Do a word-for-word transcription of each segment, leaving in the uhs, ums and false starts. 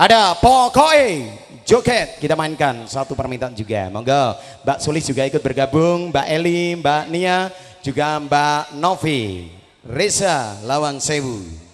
Ada Pokoknya Joget, kita mainkan satu permintaan juga. Monggo Mbak Sulis juga ikut bergabung, Mbak Eli, Mbak Nia, juga Mbak Novi, Reza Lawang Sewu.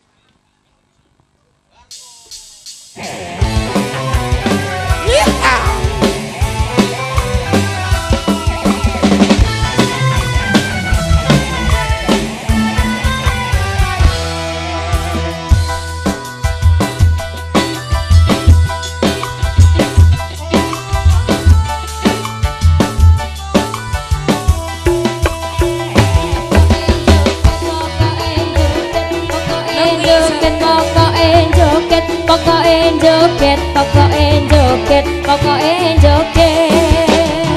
Pokoke joget, pokoke joget, pokoke joget.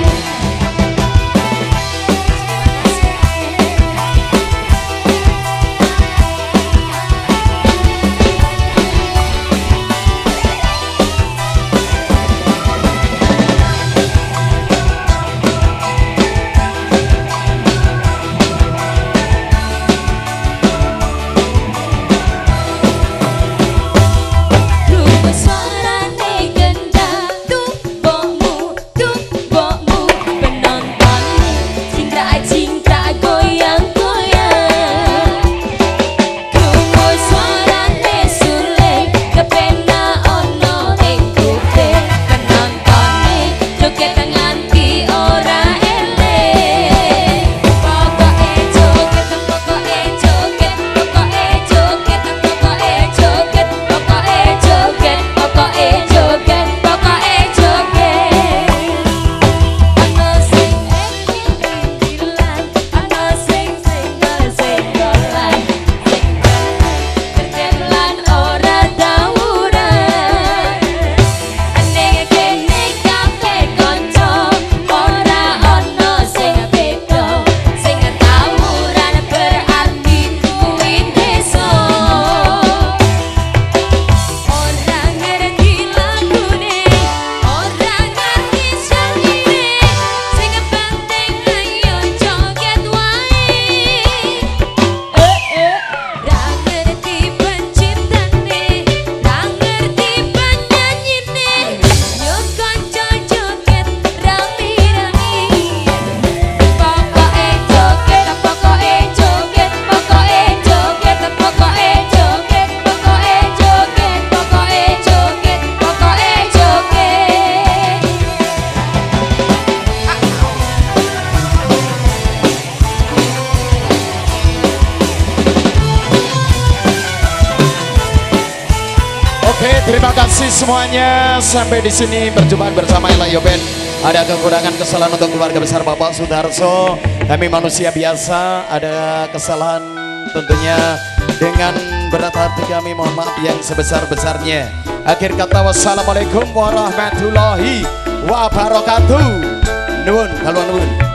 Oke, terima kasih semuanya. Sampai di sini perjumpaan bersama Elayo Band. Ada kekurangan kesalahan untuk keluarga besar Bapak Sudarso. Kami manusia biasa, ada kesalahan tentunya dengan berat hati kami mohon maaf yang sebesar-besarnya. Akhir kata wassalamualaikum warahmatullahi wabarakatuh. Nuwun, kaluan nuwun.